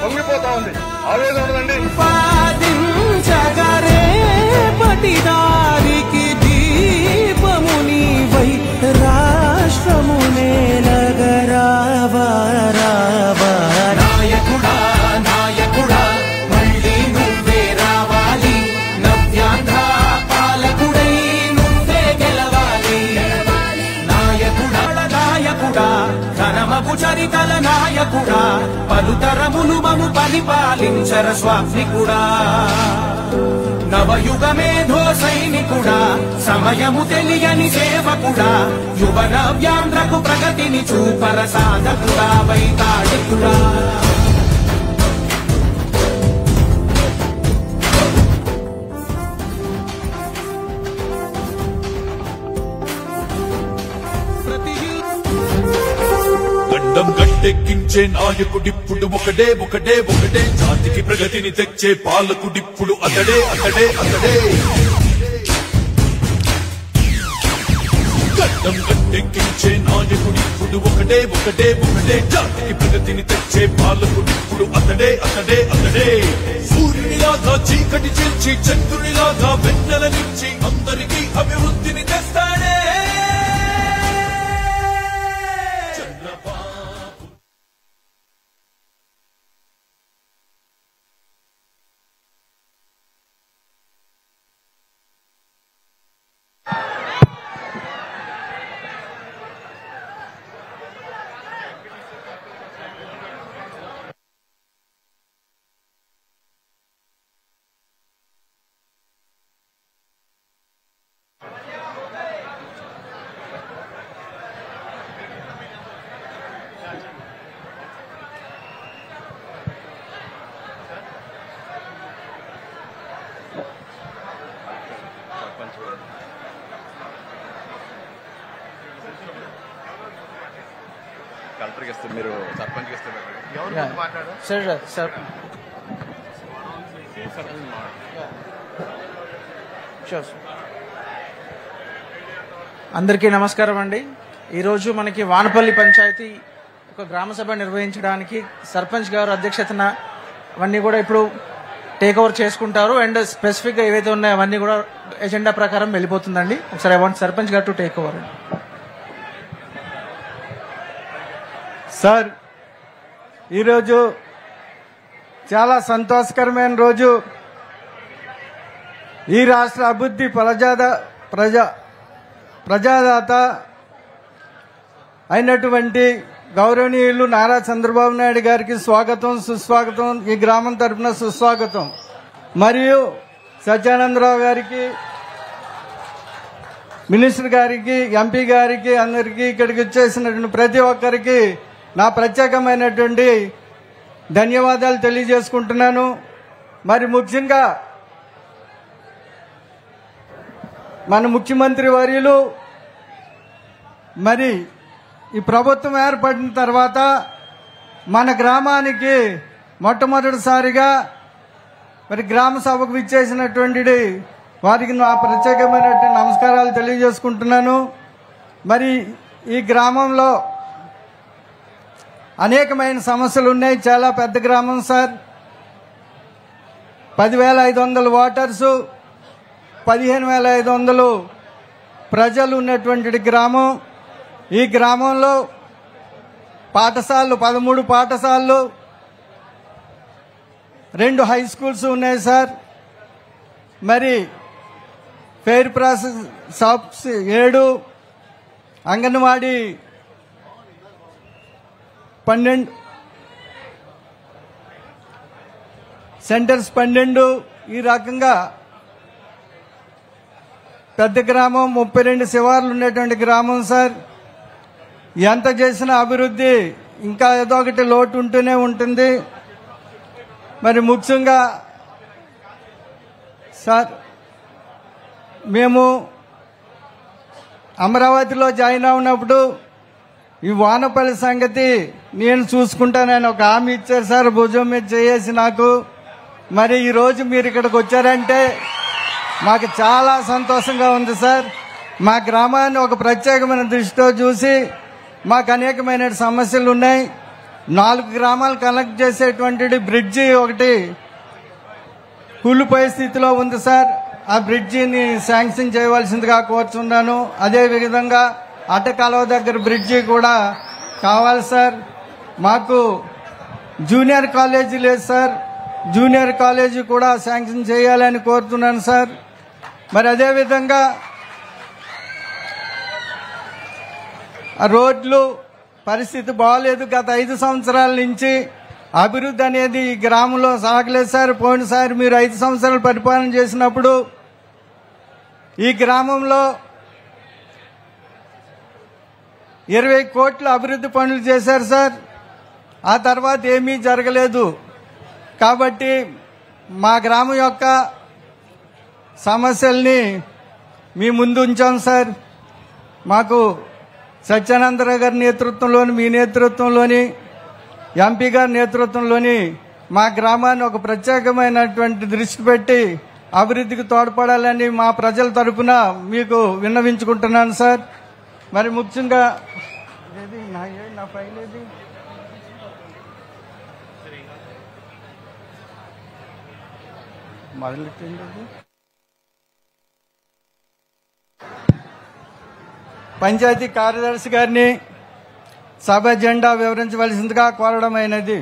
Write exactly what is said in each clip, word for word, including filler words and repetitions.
పొంగిపోతా ఉంది. ఆవేదన ఉండదండి. పటిదారికి దీపముని వై రాష్ట్రమునే నగరావా నాయకుడా నాయకుడా మళ్ళీ నువ్వే రావాలి. నవ్యాంధ్ర పాలకుడై నువ్వే గెలవాలి. నాయకుడా నాయకుడా ఘనమగు చరితల నాయకుడా పలుతరములు మము పరిపాలించర స్వామికుడా. నవయుగమేధో సైనికుడా సమయము తెలియని సేవకుడా యువ నవ్యాంధ్రకు ప్రగతిని చూపర సాధకుడా వైతాళికుడా. గడ్డం గట్టెక్కించే నాయకుడిప్పుడు ఒకడే ఒకడే ఒకడే జాతికి ప్రగతిని తెచ్చే పాలకుడిప్పుడు అతడే అతడే అతడే. గడ్డం గట్టెక్కించే నాయకుడిప్పుడు ఒకటే ఒకటే ఒకటే జాతికి ప్రగతిని తెచ్చే పాలకుడిప్పుడు అతడే అతడే అతడే. సూర్యునిలాగా చీకటి చేర్చి చంద్రునిలాగా వెన్నెల నుంచి అందరికీ అభివృద్ధిని తెస్తాడే. కలెక్టర్కి ఇస్తే మీరు సర్పంచ్కి ఇస్తే సార్ సార్ అందరికీ నమస్కారం అండి. ఈరోజు మనకి వానపల్లి పంచాయతీ ఒక గ్రామ సభ నిర్వహించడానికి సర్పంచ్ గారు అధ్యక్షతన అవన్నీ కూడా ఇప్పుడు టేక్ ఓవర్ చేసుకుంటారు. అండ్ స్పెసిఫిక్గా ఏవైతే ఉన్నాయో అవన్నీ కూడా ఎజెండా ప్రకారం వెళ్ళిపోతుందండి. ఒకసారి ఐ వాంట్ సర్పంచ్ గారు టు టేక్ ఓవర్. సార్, ఈరోజు చాలా సంతోషకరమైన రోజు. ఈ రాష్ట్ర అభివృద్ధి ప్రజాద ప్రజా ప్రజాదాత అయినటువంటి గౌరవనీయులు నారా చంద్రబాబు నాయుడు గారికి స్వాగతం సుస్వాగతం. ఈ గ్రామం తరఫున సుస్వాగతం. మరియు సత్యానందరావు గారికి, మినిస్టర్ గారికి, ఎంపీ గారికి, అందరికీ ఇక్కడికి వచ్చేసినటువంటి ప్రతి ఒక్కరికి నా ప్రత్యేకమైనటువంటి ధన్యవాదాలు తెలియజేసుకుంటున్నాను. మరి ముఖ్యంగా మన ముఖ్యమంత్రి వర్యులు మరి ఈ ప్రభుత్వం ఏర్పడిన తర్వాత మన గ్రామానికి మొట్టమొదటిసారిగా మరి గ్రామ సభకు విచ్చేసినటువంటి వారికి నా ప్రత్యేకమైనటువంటి నమస్కారాలు తెలియజేసుకుంటున్నాను. మరి ఈ గ్రామంలో అనేకమైన సమస్యలు ఉన్నాయి. చాలా పెద్ద గ్రామం సార్. పదివేల ఐదు వందల ఓటర్సు, పదిహేను వేల ఐదు వందలు ప్రజలు ఉన్నటువంటి గ్రామం. ఈ గ్రామంలో పాఠశాలలు పదమూడు పాఠశాలలు, రెండు హై స్కూల్స్ ఉన్నాయి సార్. మరి ఫెయిర్ ప్రాసెస్ షాప్స్ ఏడు, అంగన్వాడీ పన్నెండు, సెంటర్స్ పన్నెండు. ఈ రకంగా పెద్ద గ్రామం, ముప్పై రెండు శివార్లు ఉండేటువంటి గ్రామం సార్. ఎంత చేసినా అభివృద్ధి ఇంకా ఏదో ఒకటి లోటు ఉంటూనే ఉంటుంది. మరి ముఖ్యంగా సార్, మేము అమరావతిలో జాయిన్ అవునప్పుడు ఈ వానపల్లి సంగతి నేను చూసుకుంటానని ఒక హామీ ఇచ్చారు సార్, భుజం మీద చేసి నాకు. మరి ఈరోజు మీరు ఇక్కడికి వచ్చారంటే మాకు చాలా సంతోషంగా ఉంది సార్. మా గ్రామాన్ని ఒక ప్రత్యేకమైన దృష్టితో చూసి మాకు అనేకమైన సమస్యలు ఉన్నాయి. నాలుగు గ్రామాలు కనెక్ట్ చేసేటువంటి బ్రిడ్జి ఒకటి కూలిపోయే స్థితిలో ఉంది సార్. ఆ బ్రిడ్జిని శాంక్షన్ చేయవలసిందిగా కోరుచున్నాను. అదేవిధంగా అటకాలువ దగ్గర బ్రిడ్జి కూడా కావాలి సార్. మాకు జూనియర్ కాలేజీ లేదు సార్, జూనియర్ కాలేజీ కూడా శాంక్షన్ చేయాలని కోరుతున్నాను సార్. మరి అదేవిధంగా ఆ రోడ్లు పరిస్థితి బాగోలేదు. గత ఐదు సంవత్సరాల నుంచి అభివృద్ధి అనేది ఈ గ్రామంలో సాగలేదు సార్. పోయినసారి మీరు ఐదు సంవత్సరాలు పరిపాలన చేసినప్పుడు ఈ గ్రామంలో ఇరవై కోట్ల అభివృద్ధి పనులు చేశారు సార్. ఆ తర్వాత ఏమీ జరగలేదు. కాబట్టి మా గ్రామం యొక్క సమస్యల్ని మీ ముందు ఉంచాం సార్. మాకు సత్యానందరావు గారి నేతృత్వంలోని, మీ నేతృత్వంలోని, ఎంపీ గారి నేతృత్వంలోని మా గ్రామాన్ని ఒక ప్రత్యేకమైనటువంటి దృష్టి పెట్టి అభివృద్ధికి తోడ్పడాలని మా ప్రజల తరఫున మీకు విన్నవించుకుంటున్నాను సార్. మరి ముఖ్యంగా ఏది నా ఏ- నా ఫైల్ ఏది మొదలెట్టింది పంచాయతీ కార్యదర్శి గారిని సభ జెండా వివరించవలసిందిగా కోరడమైనది.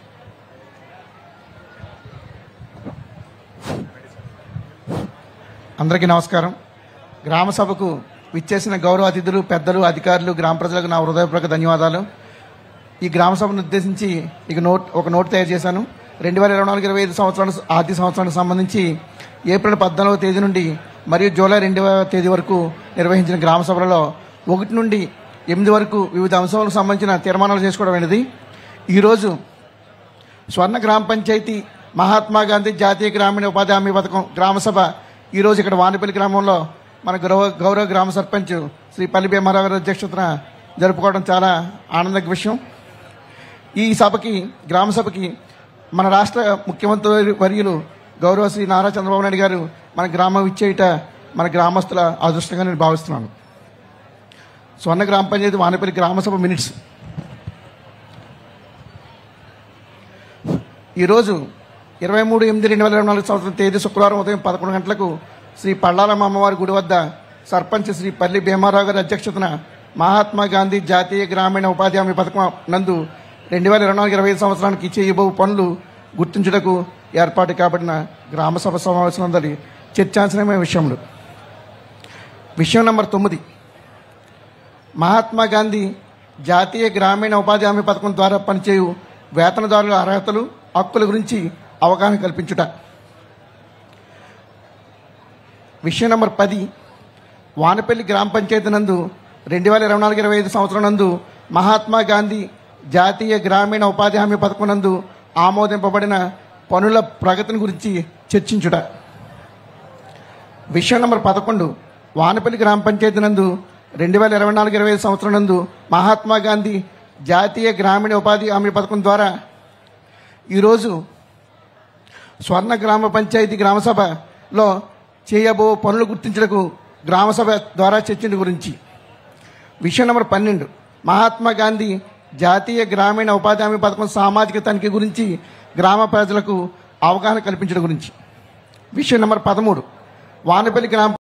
అందరికీ నమస్కారం. గ్రామ సభకు విచ్చేసిన గౌరవ అతిథులు, పెద్దలు, అధికారులు, గ్రామ ప్రజలకు నా హృదయపూర్వక ధన్యవాదాలు. ఈ గ్రామ సభను ఉద్దేశించి ఇక నోట్ ఒక నోట్ తయారు చేశాను. రెండు వేల ఇరవై నాలుగు ఇరవై ఐదు సంవత్సరాల ఆర్థిక సంవత్సరానికి సంబంధించి ఏప్రిల్ పద్నాలుగవ తేదీ నుండి మరియు జూలై రెండవ తేదీ వరకు నిర్వహించిన గ్రామ సభలలో ఒకటి నుండి ఎనిమిది వరకు వివిధ అంశాలకు సంబంధించిన తీర్మానాలు చేసుకోవడం అనేది. ఈరోజు స్వర్ణ గ్రామ పంచాయతీ మహాత్మా గాంధీ జాతీయ గ్రామీణ ఉపాధి హామీ పథకం గ్రామ సభ ఈరోజు ఇక్కడ వానిపల్లి గ్రామంలో మన గౌరవ గౌరవ గ్రామ సర్పంచ్ శ్రీ పల్లి భీమారావు గారి అధ్యక్షతన జరుపుకోవడం చాలా ఆనందక విషయం. ఈ సభకి గ్రామ సభకి మన రాష్ట్ర ముఖ్యమంత్రి వర్యులు గౌరవ శ్రీ నారా చంద్రబాబు నాయుడు గారు మన గ్రామం ఇచ్చేయట మన గ్రామస్తుల అదృష్టంగా నేను భావిస్తున్నాను. స్వర్ణ గ్రామ పంచాయతీ వానిపల్లి గ్రామ సభ మినిట్స్. ఈరోజు ఇరవై మూడు ఎనిమిది రెండు వేల ఇరవై నాలుగు సంవత్సరం తేదీ శుక్రవారం ఉదయం పదకొండు గంటలకు శ్రీ పళ్ళాలమ్మ అమ్మవారి గుడి వద్ద సర్పంచ్ శ్రీ పల్లి భీమారావు గారి అధ్యక్షతన మహాత్మా గాంధీ జాతీయ గ్రామీణ ఉపాధి హామీ పథకం నందు రెండు వేల ఇరవై నాలుగు ఇరవై ఐదు సంవత్సరానికి చేయబోవు పనులు గుర్తించుటకు ఏర్పాటు కాబడిన గ్రామ సభ సమావేశం అందరి చర్చాంశనమైన విషయంలో విషయం నంబర్ తొమ్మిది, మహాత్మా గాంధీ జాతీయ గ్రామీణ ఉపాధి హామీ పథకం ద్వారా పనిచేయు వేతనదారుల అర్హతలు, హక్కుల గురించి అవగాహన కల్పించుట. విషయం నంబర్ పది, వానపల్లి గ్రామ పంచాయతీ నందు రెండు వేల ఇరవై నాలుగు ఇరవై ఐదు సంవత్సరం నందు మహాత్మా గాంధీ జాతీయ గ్రామీణ ఉపాధి హామీ పథకం నందు ఆమోదింపబడిన పనుల ప్రగతిని గురించి చర్చించుట. విషయం నంబర్ పదకొండు, వానపల్లి గ్రామ పంచాయతీ నందు రెండు వేల ఇరవై నాలుగు ఇరవై ఐదు సంవత్సరం నందు మహాత్మా గాంధీ జాతీయ గ్రామీణ ఉపాధి హామీ పథకం ద్వారా ఈరోజు స్వర్ణ గ్రామ పంచాయతీ గ్రామ సభలో చేయబో పనులు గుర్తించడానికి గ్రామ సభ ద్వారా చర్చించడం గురించి. విషయం నెంబర్ పన్నెండు, మహాత్మా గాంధీ జాతీయ గ్రామీణ ఉపాధి హామీ పథకం సామాజిక తనిఖీ గురించి గ్రామ ప్రజలకు అవగాహన కల్పించడం గురించి. విషయం నెంబర్ పదమూడు, వానపల్లి గ్రామ